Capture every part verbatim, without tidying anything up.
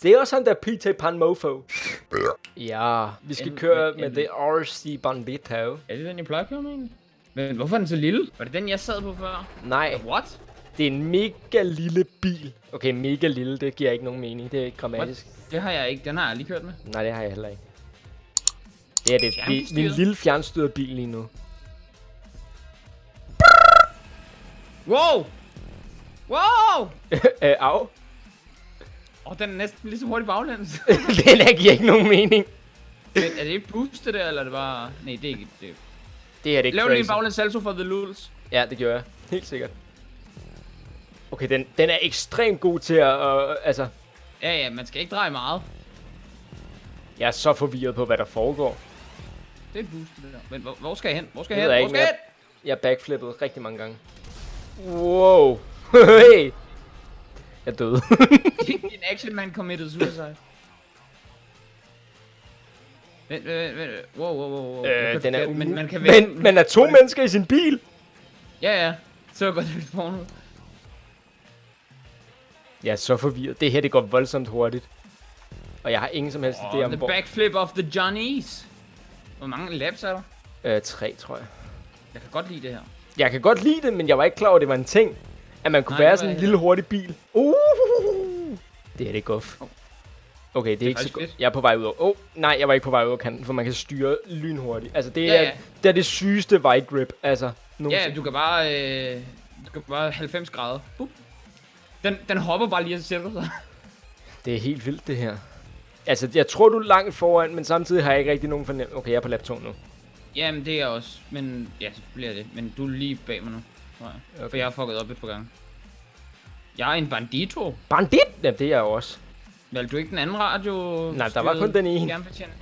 Det er også sådan der P T Pan Mofo. Ja, vi skal køre med det R C Bandito. Er det den, jeg plejer at køre med egentlig? Men hvorfor er den så lille? Var det den, jeg sad på før? Nej. What? Det er en mega lille bil. Okay, mega lille, det giver ikke nogen mening. Det er ikke grammatisk. What? Det har jeg ikke. Den har jeg lige kørt med. Nej, det har jeg heller ikke. Ja, det er, det er en lille fjernstyret bil lige nu. Wow! Wow! øh, au. Åh, oh, den er næsten lige så hurtigt baglæns. Den her giver ikke nogen mening. Men er det et boost det der, eller er det bare... Nej, det er ikke... Det, det er det ikke. Lav lige en baglæns salto for the lulz. Ja, det gør jeg. Helt sikkert. Okay, den, den er ekstremt god til at... Uh, altså... Ja, ja, man skal ikke dreje meget. Jeg er så forvirret på, hvad der foregår. Det er et boost det der. Men hvor, hvor skal jeg hen? Hvor skal jeg hen? hen? Hvor skal jeg hen? Jeg, jeg backflippede rigtig mange gange. Wow. Hey. Jeg døde. En action man committed suicide. Vent, vent, vent. Wow, wow, wow, wow. Øh, den er men, men, man kan men man er to mennesker i sin bil. Ja, ja. Så går det porno. Jeg er så forvirret. Det her, det går voldsomt hurtigt. Og jeg har ingen som helst oh, idé om the hvor... backflip of the Johnnies. Hvor mange laps er der? Øh, tre, tror jeg. Jeg kan godt lide det her. Jeg kan godt lide det, men jeg var ikke klar over, at det var en ting. At man kunne Nej, være sådan en lille hurtig bil. Uh! Det er det guf. Okay, det er, det er ikke så godt. Jeg er på vej ud over... Åh, oh, nej, jeg var ikke på vej ud over kanten, for man kan styre lynhurtigt. Altså, det er, ja, ja. Det, er det sygeste wide grip, altså. Nogensinde. Ja, du kan bare... Øh, du kan bare halvfems grader. Bup. Den, den hopper bare lige og sætter sig. Det er helt vildt, det her. Altså, jeg tror, du er langt foran, men samtidig har jeg ikke rigtig nogen fornemmelse. Okay, jeg er på lap to nu. Jamen, det er jeg også. Men ja, så bliver det. Men du er lige bag mig nu, tror jeg. Okay. For jeg har fucket op et par gange. Jeg er en bandito. Bandit? Ja, det er jeg også. Valgte du ikke den anden radio? Nej, der var kun den ene.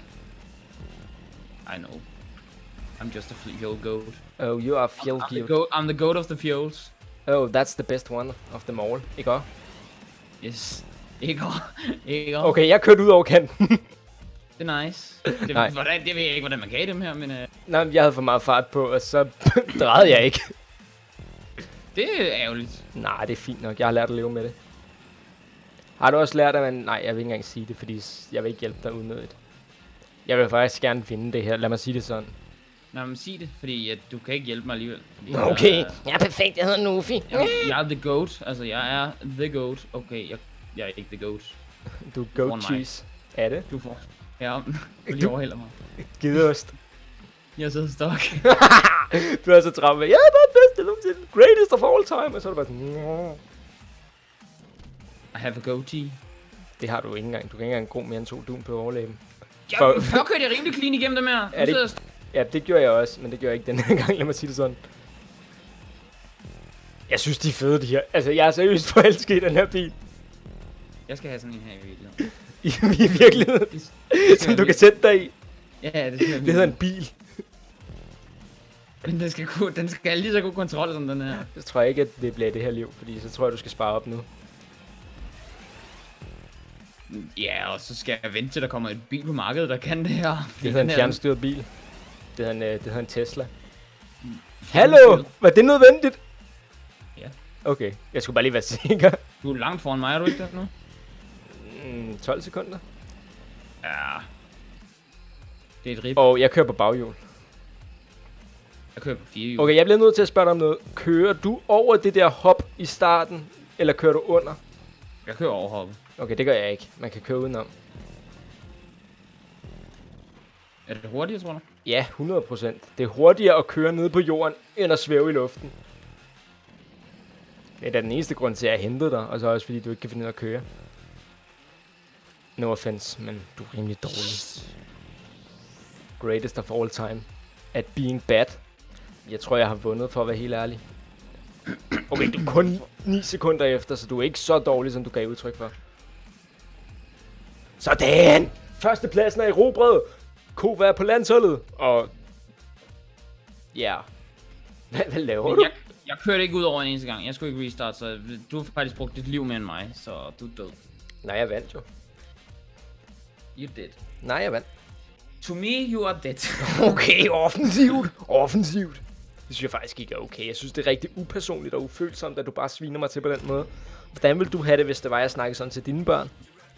I know. I'm just a fuel goat. Oh, you are fuel I'm, goat. I'm the goat of the fuels. Oh, that's the best one of them all. Ikke også? Yes. Ikke også. Ikke også. Okay, jeg kørte ud over kanten. Det er nice. Det, hvordan, det ved jeg ikke, hvordan man kan i dem her, men... Uh... Nej, jeg havde for meget fart på, og så drejede jeg ikke. Det er ærgerligt. Nej, det er fint nok. Jeg har lært at leve med det. Har du også lært, at man... Nej, jeg vil ikke engang sige det, fordi jeg vil ikke hjælpe dig unødigt. Jeg vil faktisk gerne finde det her. Lad mig sige det sådan. Nej, men sig det, fordi at du kan ikke hjælpe mig alligevel. Okay, jeg er, jeg er perfekt. Jeg hedder Nufi. Jeg, jeg er the goat. Altså, jeg er the goat. Okay, jeg, jeg er ikke the goat. Du er goat cheese. Er det? Du får... Ja, du overhælder mig. Gideost. Jeg sidder stok. Du er så travlt med, ja, det er det bedste nogensinde. Greatest of all time. Og så er det bare sådan... I have a goatee. Det har du ikke engang. Du kan ikke engang gro mere end to dun på overlæben. Ja, For... før kørte jeg rimelig clean igennem dem her. Er det... Ja, det gjorde jeg også, men det gjorde jeg ikke den her gang. Lad mig sige det sådan. Jeg synes, de er fede, de her. Altså, jeg er seriøst forelsket i den her bil. Jeg skal have sådan en her i virkeligheden. I, i virkeligheden? Det, det som du kan sætte dig i? Ja, det Det hedder en bil. Men den skal, kunne, den skal lige så god kontrol som den her. Så tror jeg ikke, at det bliver det her liv, fordi så tror jeg, du skal spare op nu. Ja, og så skal jeg vente til, der kommer en bil på markedet, der kan det her. Det hedder en fjernstyret bil. Det hedder en, det hedder en Tesla. Hallo! Var det nødvendigt? Ja. Okay, jeg skulle bare lige være sikker. Du er langt foran mig, er du ikke det nu? Mm, tolv sekunder. Ja. Det er et rip. Og jeg kører på baghjul. Jeg kører på fire hjul. Okay, jeg bliver nødt til at spørge dig om noget. Kører du over det der hop i starten, eller kører du under? Jeg kører over hoppet. Okay, det gør jeg ikke. Man kan køre udenom. Er det hurtigt, tror du? Ja, hundrede procent. Det er hurtigere at køre nede på jorden, end at svæve i luften. Det er da den eneste grund til, at jeg hentede dig, og så også fordi du ikke kan finde ud af at køre. No offense, men du er rimelig dårlig. Greatest of all time. At being bad. Jeg tror, jeg har vundet, for at være helt ærlig. Okay, du er kun ni sekunder efter, så du er ikke så dårlig, som du gav udtryk for. Sådan! Førstepladsen er erobret. Kova er på landsholdet. Og... Ja. Yeah. Hvad, hvad laver du? Jeg, jeg kørte ikke ud over en eneste gang. Jeg skulle ikke restart, så du har faktisk brugt dit liv mere end mig, så du er død. Nej, jeg vandt jo. You did. Nej, jeg vandt. To me, you are dead. Okay, offensivt. Offensivt. Det synes jeg faktisk ikke er okay. Jeg synes, det er rigtig upersonligt og ufølsomt, at du bare sviner mig til på den måde. Hvordan ville du have det, hvis det var, jeg snakkede sådan til dine børn?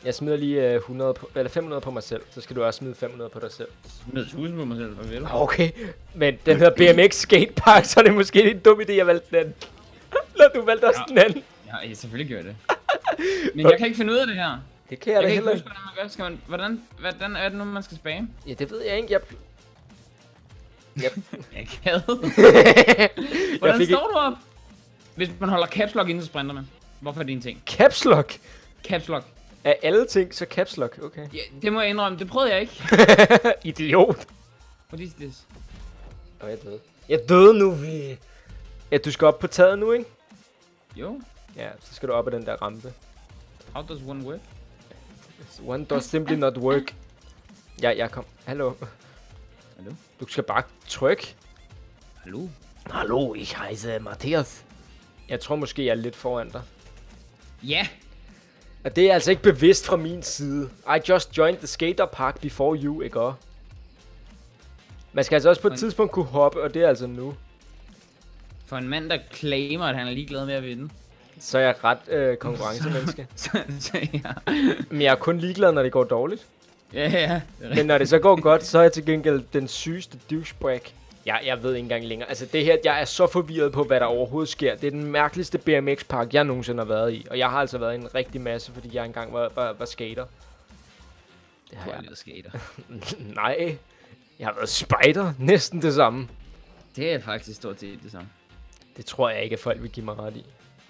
Jeg smider lige uh, hundrede på, eller fem hundrede på mig selv. Så skal du også smide fem hundrede på dig selv. Jeg smider tusind på mig selv, hvad vil du? Okay, men den hedder B M X Skatepark, så er det måske en dum idé, jeg valgte den. Når du valgte også ja. den anden. Ja, jeg selvfølgelig gør det. Men jeg kan ikke finde ud af det her. Det kan jeg, jeg da heller ikke. Hvordan, man gør. Skal man, hvordan, hvordan er det nu, man skal spamme? Ja, det ved jeg ikke. Jeg... Yep. Jeg kan. Hvordan jeg står ikke... du op? Hvis man holder caps lock inden, så sprinter man. Hvorfor er det en ting? Caps lock? Caps lock. Af alle ting, så caps lock, okay. Ja, det må jeg indrømme. Det prøvede jeg ikke. Idiot. What is this? Åh, oh, jeg døde. Jeg døde nu, vi. Ja, du skal op på taget nu, ikke? Jo. Ja, så skal du op ad den der rampe. How does one work? One does simply not work. Ja, jeg kom. Hallo. Hallo? Du skal bare trykke. Hallo? Hallo, ich heiße Mathias. Jeg tror måske, jeg er lidt foran dig. Ja. Og det er altså ikke bevidst fra min side. I just joined the skater park before you, ikke også? Man skal altså også på et tidspunkt kunne hoppe, og det er altså nu. For en mand, der claimer, at han er ligeglad med at vinde. Så er jeg ret øh, konkurrencemenneske. så, så ja. Men jeg er kun ligeglad, når det går dårligt. Ja, ja. Men når det så går godt, så er jeg til gengæld den sygeste douchebag. Jeg, jeg ved ikke engang længere. Altså det her, jeg er så forvirret på, hvad der overhovedet sker. Det er den mærkeligste B M X-park, jeg nogensinde har været i. Og jeg har altså været i en rigtig masse, fordi jeg engang var, var, var skater. Det har jeg været skater. Nej, jeg har været spider. Næsten det samme. Det er faktisk stort set det samme. Det tror jeg ikke, at folk vil give mig ret i.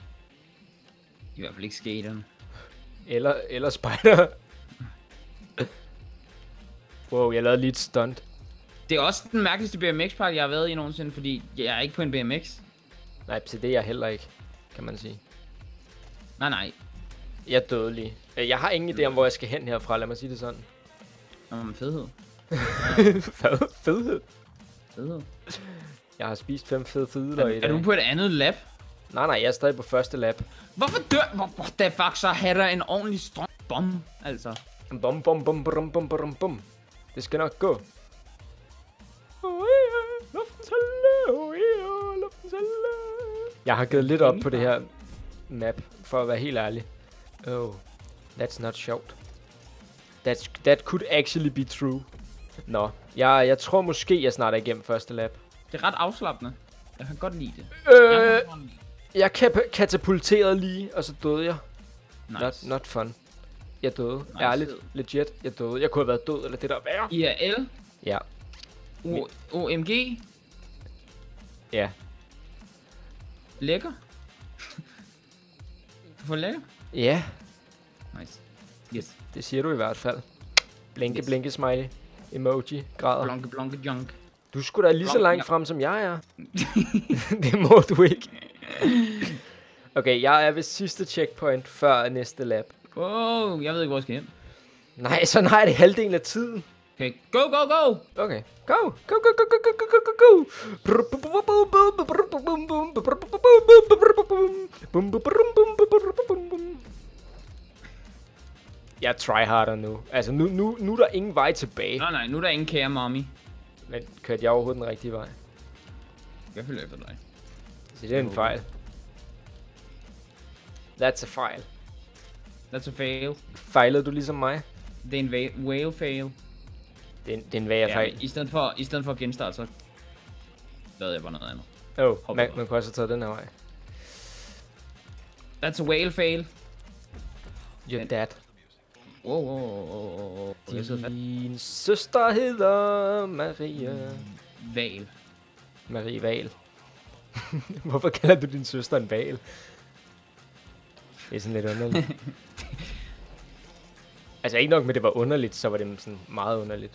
I hvert fald ikke skaterne. Eller, eller spider. Wow, jeg lavede lige et stunt. Det er også den mærkeligste B M X-park, jeg har været i nogensinde, fordi jeg er ikke på en B M X. Nej, så det er jeg heller ikke, kan man sige. Nej, nej. Jeg er dødelig. Jeg har ingen idé om, hvor jeg skal hen herfra, lad mig sige det sådan. Nå, men fedhed. Fed, fedhed? Fedhed. Jeg har spist fem fede fedler i dag. Er du på et andet lab? Nej, nej, jeg er stadig på første lab. Hvorfor dør... Hvorfor da fuck så har der en ordentlig strøm bom, altså? Bom, bom, bom, bom, bom, bom, bom. Det skal nok gå. Jeg har givet lidt op på det her map, for at være helt ærlig. Oh, that's not sjovt. That's, that could actually be true. Nå, jeg, jeg tror måske, jeg snart er igennem første lab. Det er ret afslappende. Jeg kan godt lide det. Øh, jeg kap- katapulterede lige, og så døde jeg. Nice. Not, not fun. Jeg døde. Nice. Ærligt. Legit. Jeg døde. Jeg kunne have været død, eller det der værre. I R L? Ja. O M G? Ja. Lækker? For lækker? Ja. Nice. Yes. Det siger du i hvert fald. Blinke, yes. blinke, smiley. Emoji, græder. Blonke, blonke, junk. Du skulle da lige så Blonke, langt frem, som jeg er. Det må du ikke. Okay, jeg er ved sidste checkpoint før næste lab. Wow, jeg ved ikke, hvor jeg skal hen. Nej, sådan har jeg det halvdelen af tiden. Okay, go, go, go! Okay, go, go, go, go, go, go, go, go, go. Jeg tryharder nu. Altså, nu, nu, nu er der ingen vej tilbage. Nej, nej, nu er der ingen kære mommy. Men kørte jeg overhovedet den rigtige vej? Jeg følger efter dig. Så det er en fejl. That's a fejl. That's a fail. Fejlede du ligesom mig? Det er en va- whale fail. Det er en, det er en værre Ja, fejl. i stedet for, i stedet for at genstarte, så lavede jeg bare noget andet. Oh, man, man kunne også have taget den her vej. That's a whale fail. You're dead. Wow, wow, wow, wow, wow. Din søster hedder Maria. Val. Marie Val. Hvorfor kalder du din søster en val? Det er sådan lidt underligt. Altså ikke nok med det var underligt, så var det sådan meget underligt.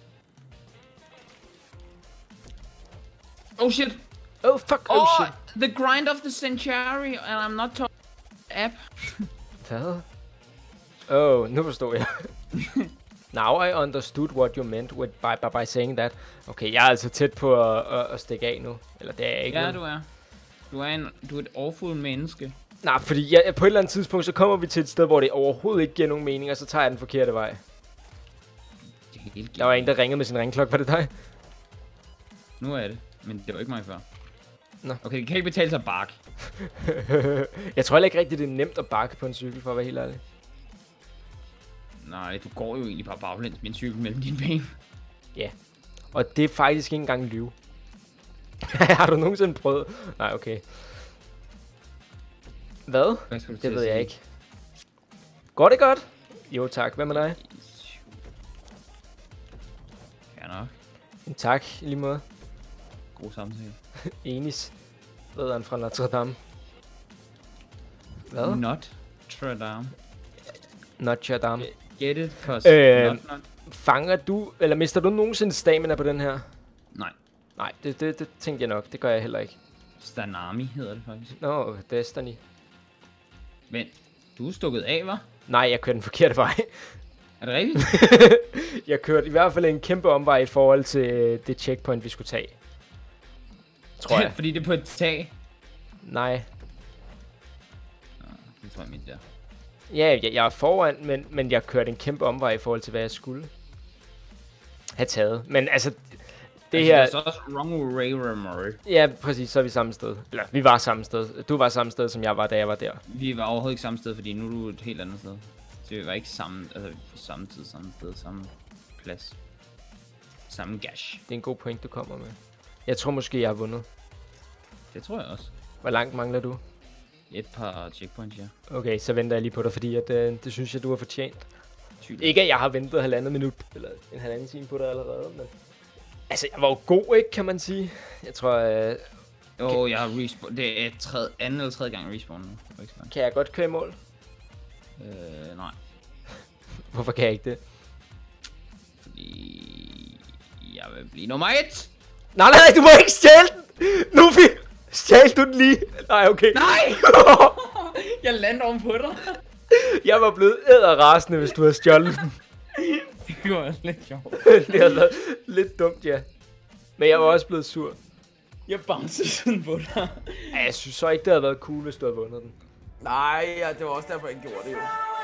Oh shit! Oh fuck, oh, oh shit. The grind of the century, and I'm not talking app. Hvad? Oh, nu forstår jeg. Now I understood what you meant with by, by, by saying that. Okay, jeg er altså tæt på at, at, at stikke af nu. Eller det er jeg ikke. Ja, nu. du er. Du er, en, du er et awful menneske. Nej, fordi jeg, på et eller andet tidspunkt, så kommer vi til et sted, hvor det overhovedet ikke giver nogen mening, og så tager jeg den forkerte vej. Det er helt der var en, der ringede med sin ringklokke. Var det dig? Nu er det, men det var ikke mig før. Nå. Okay, det kan ikke betale sig at bakke. Jeg tror heller ikke rigtigt, det er nemt at bakke på en cykel, for at være helt ærlig. Nej, du går jo egentlig bare baglæns med en cykel mellem dine ben. Ja. Og det er faktisk ikke engang lyve. Har du nogensinde prøvet? Nej, okay. Hvad? Hvad skal du det ved jeg ikke. Går det godt? Jo tak, hvad med dig? Ja nok. En tak, i lige måde. God samtale. Enis. Hvad er han fra Notre Dame? Hvad? Notre Dame. Notre Dame. Get it, cause øh, not, not. Fanger du, eller mister du nogensinde stamina på den her? Nej. Nej, det, det, det tænkte jeg nok. Det gør jeg heller ikke. Stanami hedder det faktisk. Nå, no, Destiny. Men, du er stukket af, hva'? Nej, jeg kørte den forkerte vej. Er det rigtigt? Jeg kørte i hvert fald en kæmpe omvej i forhold til det checkpoint, vi skulle tage. Tror jeg. Fordi det er på et tag? Nej. Nå, det tror jeg mit der. Ja, jeg, jeg er foran, men, men jeg kørte en kæmpe omvej i forhold til, hvad jeg skulle have taget. Men altså, det altså, her... Det er så også wrong way, Murray. Ja, præcis, så er vi samme sted. Eller, vi var samme sted. Du var samme sted, som jeg var, da jeg var der. Vi var overhovedet ikke samme sted, fordi nu er du et helt andet sted. Så vi var ikke sammen, altså på samme tid, samme sted, samme plads. Samme gash. Det er en god point, du kommer med. Jeg tror måske, jeg har vundet. Det tror jeg også. Hvor langt mangler du? Et par checkpoints, ja. Okay, så venter jeg lige på dig, fordi at, øh, det synes jeg, du har fortjent. Tydeligt. Ikke, at jeg har ventet halvandet minut, eller en halvanden time på dig allerede, men... Altså, jeg var jo god, ikke, kan man sige. Jeg tror, øh... Jo, kan... jeg har respawn. Det er tredje, anden eller tredje gang respawn nu. Kan jeg godt køre i mål? Øh, nej. Hvorfor kan jeg ikke det? Fordi... jeg vil blive nummer et! Nej, nej, du må ikke stjæle den! Luffy! Stjæl du den lige? Nej, okay. Nej! Jeg lander oven på dig. Jeg var blevet æderrasende, hvis du havde stjålet den. Det var lidt sjovt. Det har været lidt dumt, ja. Men jeg var også blevet sur. Jeg bouncede sådan på dig. Ja, jeg synes så ikke, det havde været cool, hvis du havde vundet den. Nej, ja, det var også derfor, jeg gjorde det jo.